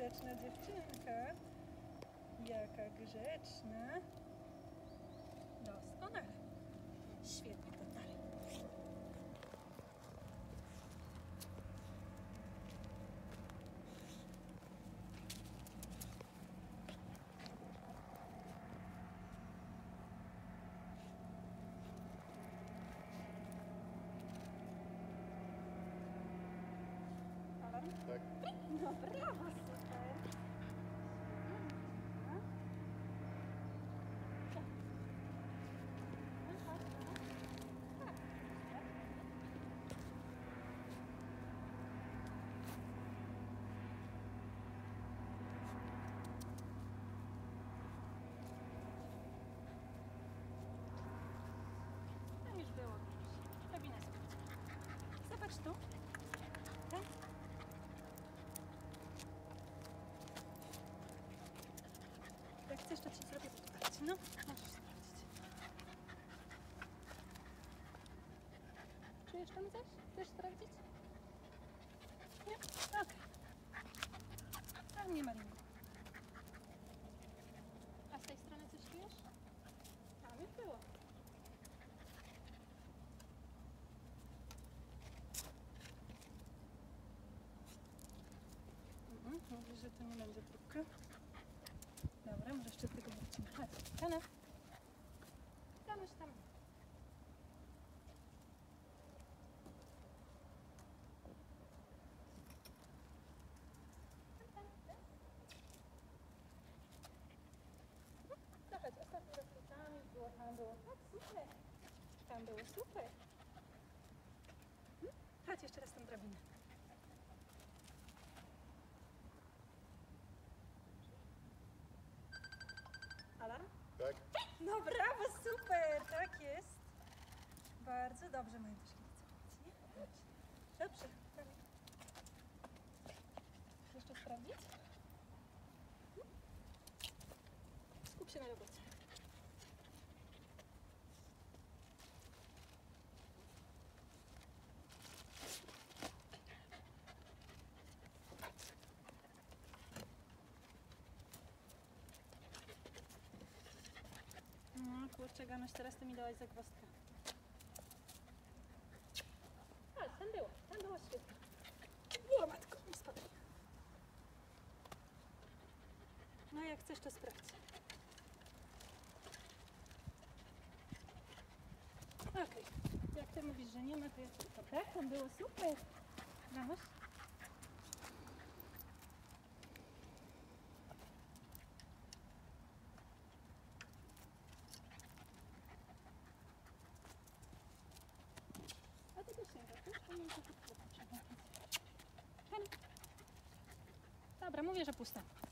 grzeczna dziewczynka. Jaka grzeczna. Doskonale. Świetnie, to dalej. Tak. No brawo, super. No już było. Robinę sprawdź. Zobacz tu. Tak? Jak chcesz, to ci zrobię podparcie. No, możesz sprawdzić. Czujesz tam coś? Chcesz sprawdzić? Nie? Okej. Tam nie ma linku. A z tej strony coś czujesz? Tam już było. Mówisz, że to nie będzie próbka. Dobra, może jeszcze tego wrócimy. Chodź, Kanuś. Kanuś tam. No chodź, ostatni raz tam już było, tam było. Tak, super. Tam było super. Chodź, jeszcze raz tą drabinę. Alarm? Tak. No brawo, super, tak jest. Bardzo dobrze, moje dyszkiewce. Nie? Dobrze, prawie. Jeszcze sprawdzić? Skup się na robocie. No kurczę, Ganuś, teraz ty mi dałaś zagwozdkę. Ale tam było świetnie. Było, matko, nie spadaj. No jak chcesz, to sprawdź. Okej, jak ty mówisz, że nie ma, to ja tylko. Tak, tam było super. Ganuś? A tego sięga, też to nie jest. Dobra, mówię, że pusta.